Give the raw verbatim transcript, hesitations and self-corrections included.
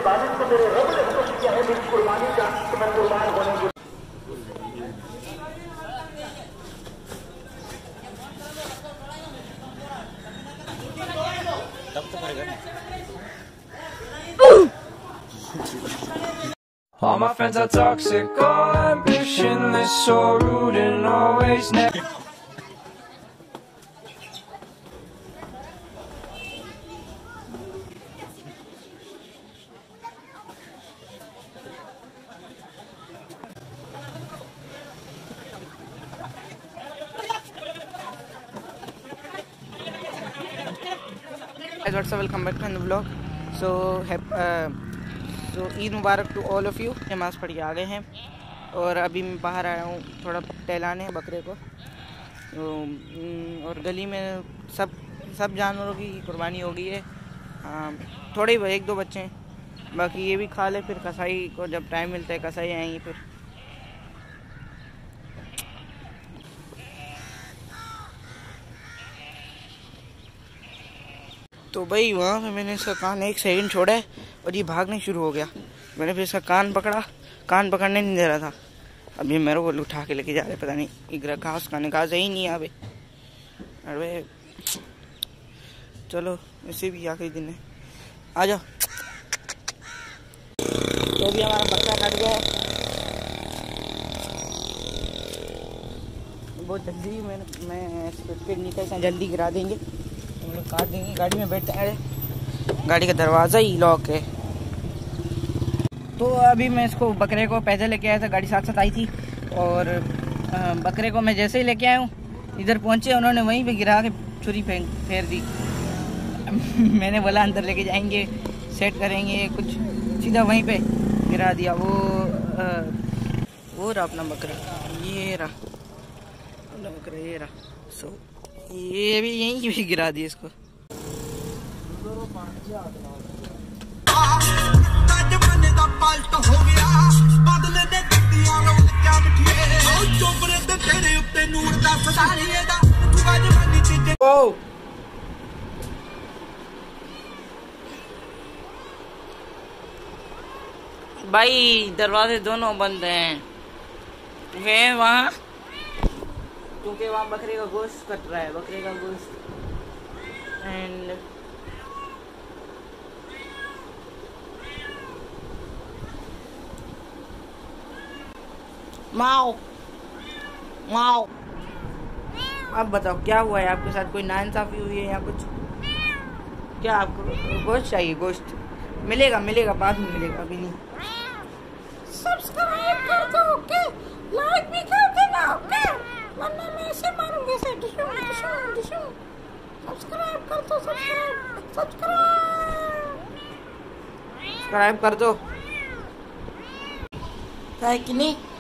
कुर्बानी को मेरे रब ने हुक्म किया है मेरी कुर्बानी का, तो मैं कुर्बान होने की All my friends are toxic, all ambitionless, so rude and always never. What's up, welcome back to the vlog. So uh, so Eid Mubarak to all of you. नमाज़ पढ़ के आ गए हैं और अभी मैं बाहर आया हूँ थोड़ा टहलाने बकरे को। तो और गली में सब सब जानवरों की कुर्बानी हो गई है। हाँ, थोड़े ही एक दो बच्चे हैं, बाकी ये भी खा ले, फिर कसाई को जब टाइम मिलता है कसाई आएंगी फिर। तो भाई वहाँ पे मैंने इसका कान एक सेकंड छोड़ा है और ये भागने शुरू हो गया। मैंने फिर इसका कान पकड़ा, कान पकड़ने नहीं दे रहा था। अब ये मेरे को उठा के लेके जा रहे, पता नहीं इग्रा घास खाने घास ही नहीं है अभी। अरे चलो, इसे भी आखिरी दिन है, आ जाओ। तो भी हमारा बच्चा कट गया है बहुत जल्दी। मैं मैं स्पीड निकल से जल्दी गिरा देंगे, हम लोग काट देंगे। गाड़ी में बैठते हैं, गाड़ी का दरवाज़ा ही लॉक है। तो अभी मैं इसको बकरे को पैदल लेके आया था, गाड़ी साथ साथ आई थी। और बकरे को मैं जैसे ही लेके आया हूँ, इधर पहुँचे उन्होंने वहीं पे गिरा के छुरी फेंक फेर दी। मैंने बोला अंदर लेके जाएंगे, सेट करेंगे कुछ, सीधा वहीं पे गिरा दिया। वो आ, वो रहा अपना बकरा, ये रहा अपना बकरा, ये रहा। सो ये भी यहीं भी गिरा दिया इसको। ओ भाई दरवाजे दोनों बंद हैं, वे वहाँ क्योंकि वहाँ बकरे का गोश्त कट रहा है, बकरे का गोश्त। एंड माओ माओ अब बताओ क्या हुआ है आपके साथ? कोई नाइंसाफी हुई है या कुछ? क्या आपको गोश्त चाहिए? गोश्त मिलेगा, मिलेगा बाद में मिलेगा, अभी नहीं। सब्सक्राइब कर दो, ओके? लाइक भी कर देना, ओके? वरना मैं ऐसे मारूंगी, ऐसे डिशू डिशू डिशू। सब्सक्राइब कर दो, सब्सक्राइब सब्सक्राइब सब्सक्राइब कर दो, है कि नहीं?